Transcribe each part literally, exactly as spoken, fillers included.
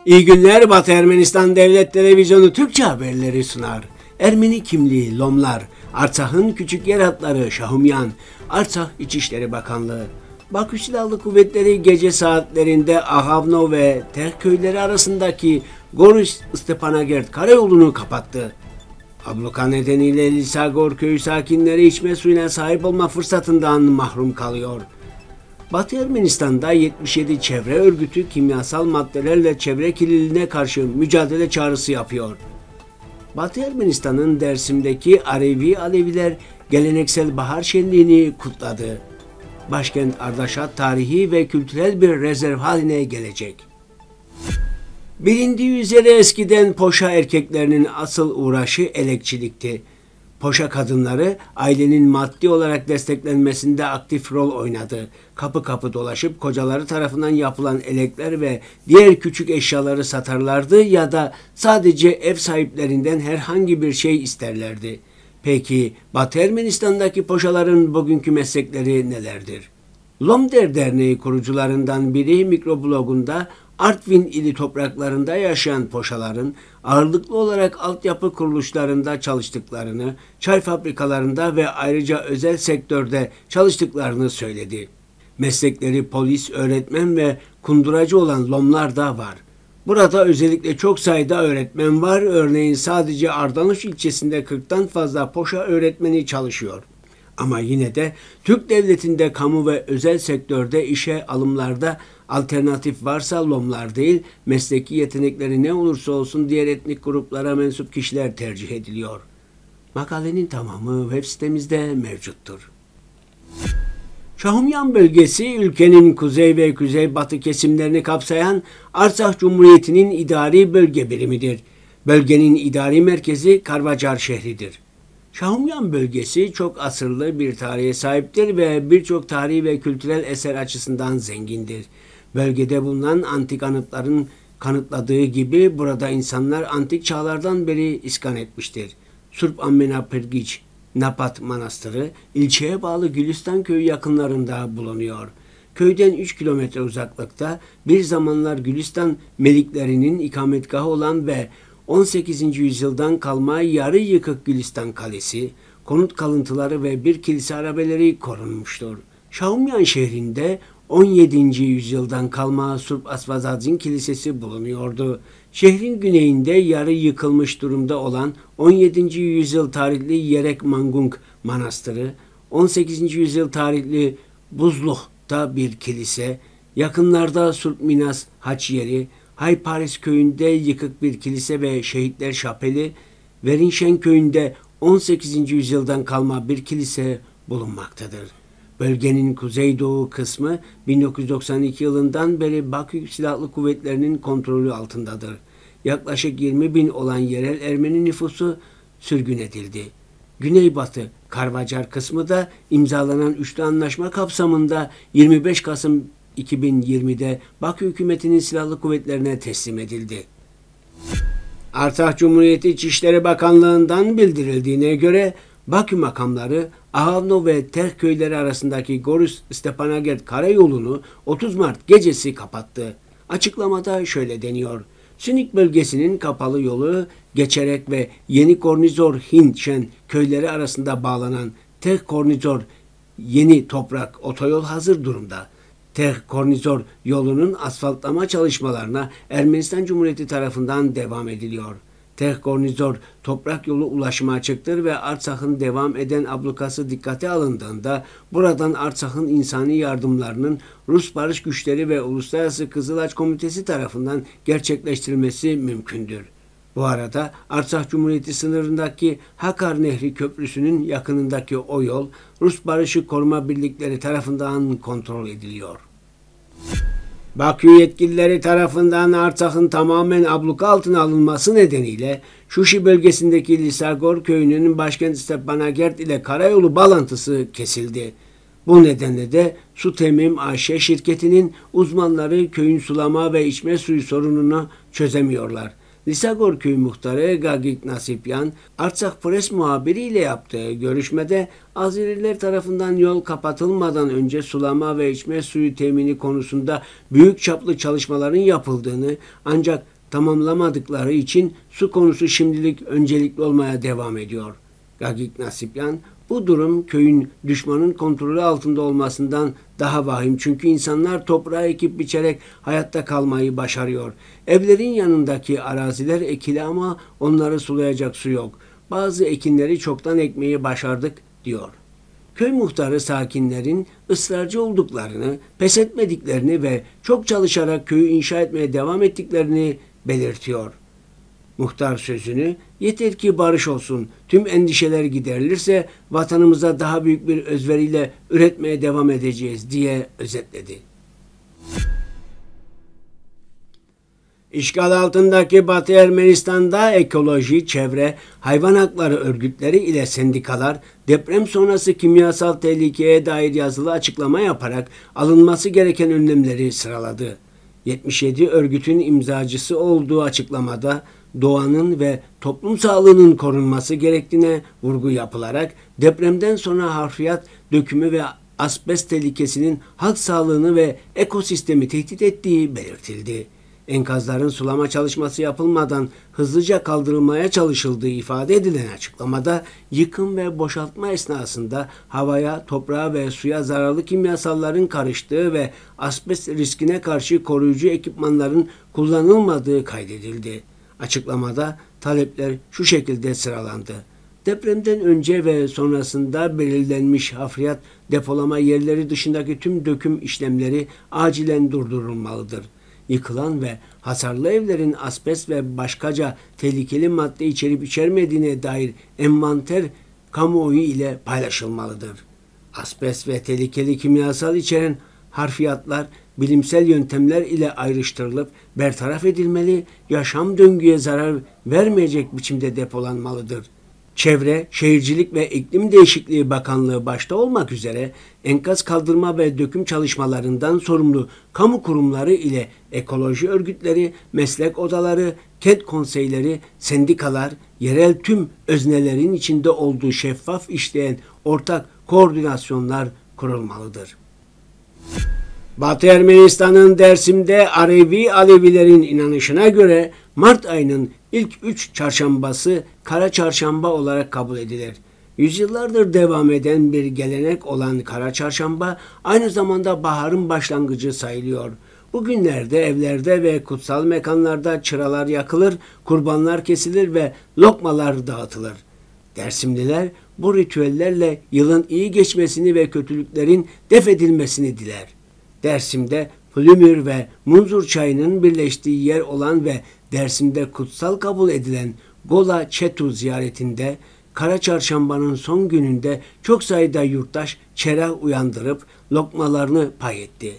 İyi günler, Batı Ermenistan Devlet Televizyonu Türkçe haberleri sunar. Ermeni kimliği Lomlar, Artsak'ın küçük yer hatları Şahumyan, Artsak İçişleri Bakanlığı. Bakü Silahlı Kuvvetleri gece saatlerinde Ahavno ve Terh köyleri arasındaki Goris-Stepanakert karayolunu kapattı. Abluka nedeniyle Lisagor köyü sakinleri içme suyuna sahip olma fırsatından mahrum kalıyor. Batı Ermenistan'da yetmiş yedi çevre örgütü kimyasal maddelerle çevre kirliliğine karşı mücadele çağrısı yapıyor. Batı Ermenistan'ın Dersim'deki Alevi Aleviler geleneksel bahar şenliğini kutladı. Başkent Ardaşat tarihi ve kültürel bir rezerv haline gelecek. Bilindiği üzere eskiden Poşa erkeklerinin asıl uğraşı elekçilikti. Poşa kadınları ailenin maddi olarak desteklenmesinde aktif rol oynadı. Kapı kapı dolaşıp kocaları tarafından yapılan elekler ve diğer küçük eşyaları satarlardı ya da sadece ev sahiplerinden herhangi bir şey isterlerdi. Peki Batı Ermenistan'daki poşaların bugünkü meslekleri nelerdir? Lomder Derneği kurucularından biri mikroblogunda Artvin ili topraklarında yaşayan poşaların ağırlıklı olarak altyapı kuruluşlarında çalıştıklarını, çay fabrikalarında ve ayrıca özel sektörde çalıştıklarını söyledi. Meslekleri polis, öğretmen ve kunduracı olan Lomlar da var. Burada özellikle çok sayıda öğretmen var. Örneğin sadece Ardanuş ilçesinde kırktan fazla poşa öğretmeni çalışıyor. Ama yine de Türk Devleti'nde kamu ve özel sektörde işe alımlarda alternatif varsa Lomlar değil, mesleki yetenekleri ne olursa olsun diğer etnik gruplara mensup kişiler tercih ediliyor. Makalenin tamamı web sitemizde mevcuttur. Şahumyan bölgesi ülkenin kuzey ve kuzeybatı kesimlerini kapsayan Artsakh Cumhuriyeti'nin idari bölge birimidir. Bölgenin idari merkezi Karvacar şehridir. Şahumyan bölgesi çok asırlı bir tarihe sahiptir ve birçok tarihi ve kültürel eser açısından zengindir. Bölgede bulunan antik anıtların kanıtladığı gibi burada insanlar antik çağlardan beri iskan etmiştir. Surp Ammenapırgiç Napat Manastırı ilçeye bağlı Gülistan köyü yakınlarında bulunuyor. Köyden üç kilometre uzaklıkta bir zamanlar Gülistan meliklerinin ikametgahı olan ve on sekizinci yüzyıldan kalma yarı yıkık Gülistan Kalesi, konut kalıntıları ve bir kilise arabeleri korunmuştur. Şahumyan şehrinde on yedinci yüzyıldan kalma Surp Asvazadzin Kilisesi bulunuyordu. Şehrin güneyinde yarı yıkılmış durumda olan on yedinci yüzyıl tarihli Yerek Mangung Manastırı, on sekizinci yüzyıl tarihli Buzluh'ta bir kilise, yakınlarda Surp Minas Haç yeri, Hayparis köyünde yıkık bir kilise ve şehitler şapeli, Verinşen köyünde on sekizinci yüzyıldan kalma bir kilise bulunmaktadır. Bölgenin kuzeydoğu kısmı bin dokuz yüz doksan iki yılından beri Bakü Silahlı Kuvvetleri'nin kontrolü altındadır. Yaklaşık yirmi bin olan yerel Ermeni nüfusu sürgün edildi. Güneybatı Karvacar kısmı da imzalanan üçlü anlaşma kapsamında yirmi beş Kasım iki bin yirmide Bakü hükümetinin silahlı kuvvetlerine teslim edildi. Artsakh Cumhuriyeti İçişleri Bakanlığı'ndan bildirildiğine göre Bakü makamları Ahavno ve Terh köyleri arasındaki Goris-Stepanakert karayolunu otuz Mart gecesi kapattı. Açıklamada şöyle deniyor: Sünik bölgesinin kapalı yolu geçerek ve Yeni Kornizor Hintşen köyleri arasında bağlanan Terh Kornizor Yeni Toprak otoyol hazır durumda. Terh Kornizor yolunun asfaltlama çalışmalarına Ermenistan Cumhuriyeti tarafından devam ediliyor. Terh Kornizor toprak yolu ulaşıma açıktır ve Artsakh'ın devam eden ablukası dikkate alındığında buradan Artsakh'ın insani yardımlarının Rus barış güçleri ve Uluslararası Kızılaç Komitesi tarafından gerçekleştirilmesi mümkündür. Bu arada Artsakh Cumhuriyeti sınırındaki Hakar Nehri Köprüsü'nün yakınındaki o yol Rus Barışı Koruma Birlikleri tarafından kontrol ediliyor. Bakü yetkilileri tarafından Artsakh'ın tamamen abluka altına alınması nedeniyle Şuşi bölgesindeki Lisagor köyünün başkent Stepanakert ile karayolu bağlantısı kesildi. Bu nedenle de Su Temim A Ş şirketinin uzmanları köyün sulama ve içme suyu sorununu çözemiyorlar. Lisagor Köyü Muhtarı Gagik Nasipyan, Artsak Pres muhabiri ile yaptığı görüşmede Azeriler tarafından yol kapatılmadan önce sulama ve içme suyu temini konusunda büyük çaplı çalışmaların yapıldığını, ancak tamamlamadıkları için su konusu şimdilik öncelikli olmaya devam ediyor. Gagik Nasipyan, bu durum köyün düşmanın kontrolü altında olmasından daha vahim, çünkü insanlar toprağı ekip biçerek hayatta kalmayı başarıyor. Evlerin yanındaki araziler ekili ama onları sulayacak su yok. Bazı ekinleri çoktan ekmeyi başardık diyor. Köy muhtarı sakinlerin ısrarcı olduklarını, pes etmediklerini ve çok çalışarak köyü inşa etmeye devam ettiklerini belirtiyor. Muhtar sözünü, yeter ki barış olsun, tüm endişeler giderilirse vatanımıza daha büyük bir özveriyle üretmeye devam edeceğiz diye özetledi. İşgal altındaki Batı Ermenistan'da ekoloji, çevre, hayvan hakları örgütleri ile sendikalar deprem sonrası kimyasal tehlikeye dair yazılı açıklama yaparak alınması gereken önlemleri sıraladı. yetmiş yedi örgütün imzacısı olduğu açıklamada doğanın ve toplum sağlığının korunması gerektiğine vurgu yapılarak depremden sonra harfiyat dökümü ve asbest tehlikesinin halk sağlığını ve ekosistemi tehdit ettiği belirtildi. Enkazların sulama çalışması yapılmadan hızlıca kaldırılmaya çalışıldığı ifade edilen açıklamada yıkım ve boşaltma esnasında havaya, toprağa ve suya zararlı kimyasalların karıştığı ve asbest riskine karşı koruyucu ekipmanların kullanılmadığı kaydedildi. Açıklamada talepler şu şekilde sıralandı. Depremden önce ve sonrasında belirlenmiş hafriyat depolama yerleri dışındaki tüm döküm işlemleri acilen durdurulmalıdır. Yıkılan ve hasarlı evlerin asbest ve başkaca tehlikeli madde içerip içermediğine dair envanter kamuoyu ile paylaşılmalıdır. Asbest ve tehlikeli kimyasal içeren harfiyatlar bilimsel yöntemler ile ayrıştırılıp bertaraf edilmeli, yaşam döngüye zarar vermeyecek biçimde depolanmalıdır. Çevre, Şehircilik ve İklim Değişikliği Bakanlığı başta olmak üzere enkaz kaldırma ve döküm çalışmalarından sorumlu kamu kurumları ile ekoloji örgütleri, meslek odaları, kent konseyleri, sendikalar, yerel tüm öznelerin içinde olduğu şeffaf işleyen ortak koordinasyonlar kurulmalıdır. Batı Ermenistan'ın Dersim'de Alevi Alevilerin inanışına göre Mart ayının ilk üç çarşambası Kara Çarşamba olarak kabul edilir. Yüzyıllardır devam eden bir gelenek olan Kara Çarşamba aynı zamanda baharın başlangıcı sayılıyor. Bugünlerde evlerde ve kutsal mekanlarda çıralar yakılır, kurbanlar kesilir ve lokmalar dağıtılır. Dersimliler bu ritüellerle yılın iyi geçmesini ve kötülüklerin def edilmesini diler. Dersim'de Flümür ve Munzur çayının birleştiği yer olan ve Dersim'de kutsal kabul edilen Gola Çetu ziyaretinde Kara Çarşamba'nın son gününde çok sayıda yurttaş çerah uyandırıp lokmalarını pay etti.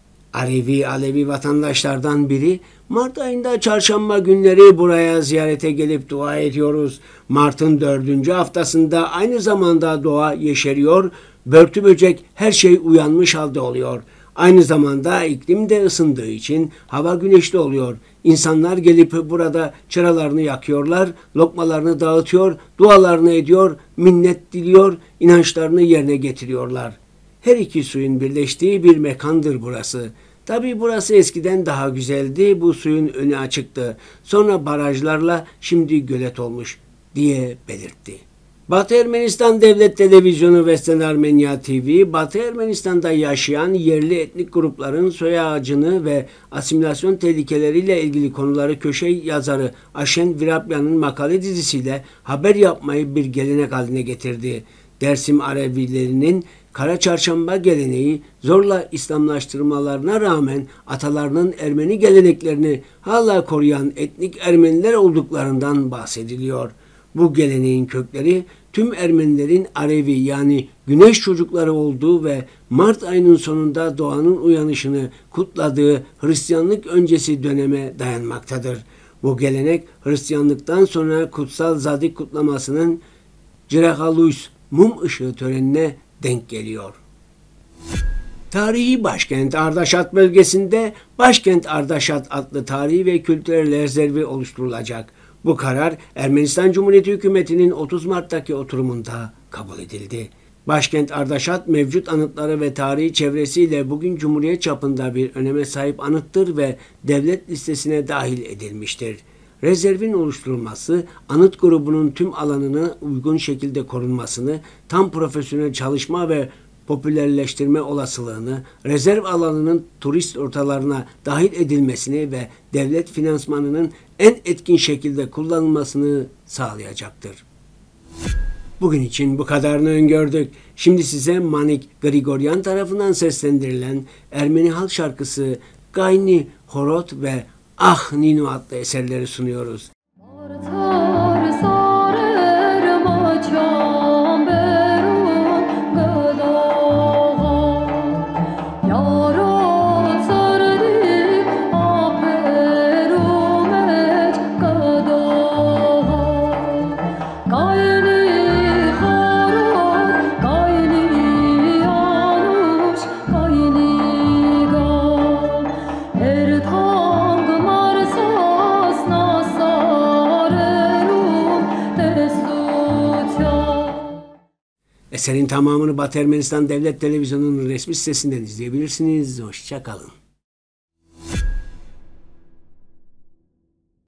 Alevi Alevi vatandaşlardan biri, Mart ayında çarşamba günleri buraya ziyarete gelip dua ediyoruz. Mart'ın dördüncü haftasında aynı zamanda doğa yeşeriyor, börtü böcek her şey uyanmış halde oluyor. Aynı zamanda iklim de ısındığı için hava güneşli oluyor. İnsanlar gelip burada çıralarını yakıyorlar, lokmalarını dağıtıyor, dualarını ediyor, minnet diliyor, inançlarını yerine getiriyorlar. Her iki suyun birleştiği bir mekandır burası. Tabi burası eskiden daha güzeldi, bu suyun önü açıktı. Sonra barajlarla şimdi gölet olmuş diye belirtti. Batı Ermenistan Devlet Televizyonu Western Armenia T V, Batı Ermenistan'da yaşayan yerli etnik grupların soy ağacını ve asimilasyon tehlikeleriyle ilgili konuları köşe yazarı Aşen Virapyan'ın makale dizisiyle haber yapmayı bir gelenek haline getirdi. Dersim Alevilerinin Kara Çarşamba geleneği zorla İslamlaştırmalarına rağmen atalarının Ermeni geleneklerini hala koruyan etnik Ermeniler olduklarından bahsediliyor. Bu geleneğin kökleri tüm Ermenilerin Alevi yani güneş çocukları olduğu ve Mart ayının sonunda doğanın uyanışını kutladığı Hristiyanlık öncesi döneme dayanmaktadır. Bu gelenek Hristiyanlıktan sonra kutsal Zadik kutlamasının Cirahalus mum ışığı törenine denk geliyor. Tarihi başkent Ardaşat bölgesinde Başkent Ardaşat adlı tarihi ve kültürel rezervi oluşturulacak. Bu karar Ermenistan Cumhuriyeti Hükümeti'nin otuz Mart'taki oturumunda kabul edildi. Başkent Ardaşat mevcut anıtları ve tarihi çevresiyle bugün Cumhuriyet çapında bir öneme sahip anıttır ve devlet listesine dahil edilmiştir. Rezervin oluşturulması, anıt grubunun tüm alanını uygun şekilde korunmasını, tam profesyonel çalışma ve popülerleştirme olasılığını, rezerv alanının turist rotalarına dahil edilmesini ve devlet finansmanının en etkin şekilde kullanılmasını sağlayacaktır. Bugün için bu kadarını öngördük. Şimdi size Manik Grigoryan tarafından seslendirilen Ermeni halk şarkısı Gayni Horot ve Ah Ninu adlı eserleri sunuyoruz. Eserin tamamını Batı Ermenistan Devlet Televizyonu'nun resmi sitesinden izleyebilirsiniz. Hoşça kalın.